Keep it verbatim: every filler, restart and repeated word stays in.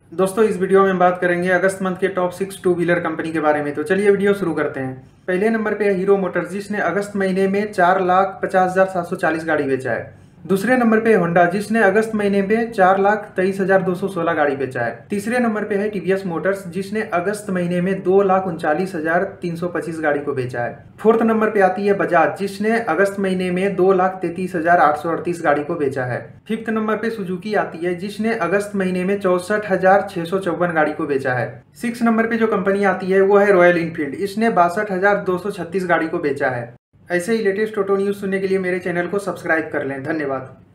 दोस्तों इस वीडियो में हम बात करेंगे अगस्त मंथ के top six two wheeler company के बारे में। तो चलिए वीडियो शुरू करते हैं। पहले नंबर पे है हीरो मोटर्स, जिसने अगस्त महीने में चार लाख पचास हजार सात सौ चालीस गाड़ी बेचा है। दूसरे नंबर पे है होंडा, जिसने अगस्त महीने में चार लाख तेईस हजार दो सौ सोलह गाड़ी बेचा है। तीसरे नंबर पे है टीवीएस मोटर्स, जिसने अगस्त महीने में दो लाख उनचालीस हजार तीन सौ पच्चीस गाड़ी को बेचा है। फोर्थ नंबर पे आती है बजाज, जिसने अगस्त महीने में दो लाख तैतीस हजार आठ सौ अड़तीस गाड़ी को बेचा है। फिफ्थ नंबर पे सुजुकी आती है, जिसने अगस्त महीने में चौसठ हजार छह सौ चौवन गाड़ी को बेचा है। सिक्स नंबर पे जो कंपनी आती है वो है रॉयल इनफील्ड, इसने बासठ हजार दो सौ छत्तीस गाड़ी को बेचा है। ऐसे ही लेटेस्ट ऑटो न्यूज सुनने के लिए मेरे चैनल को सब्सक्राइब कर लें। धन्यवाद।